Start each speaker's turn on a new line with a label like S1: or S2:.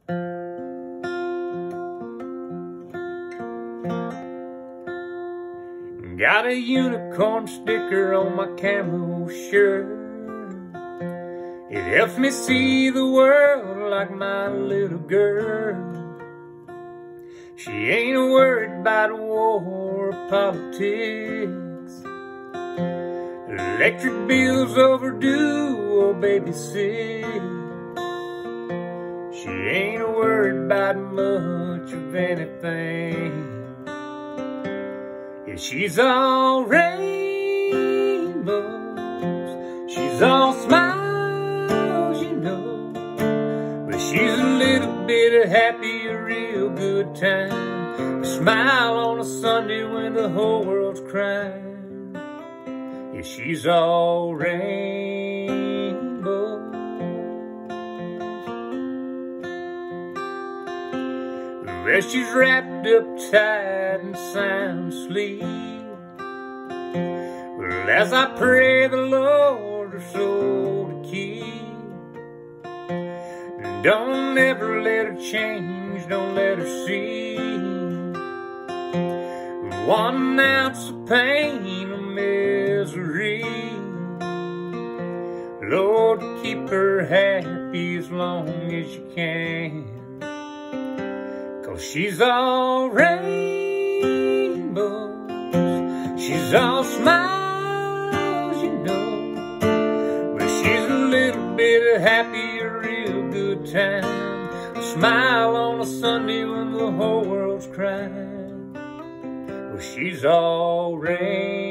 S1: Got a unicorn sticker on my camo shirt. It helps me see the world like my little girl. She ain't worried about war or politics, electric bills overdue or babysit. She ain't worried about much of anything. Yeah, she's all rainbows, she's all smiles, you know, but she's a little bit happy, a real good time. A smile on a Sunday when the whole world's crying. Yeah, she's all rainbows. Well, she's wrapped up tight and sound asleep. Well, as I pray the Lord her soul to keep, don't ever let her change, don't let her see 1 ounce of pain or misery. Lord, keep her happy as long as you can. She's all rainbows, she's all smiles, you know, but she's a little bit happy, a real good time. A smile on a Sunday when the whole world's crying. Well, she's all rainbows.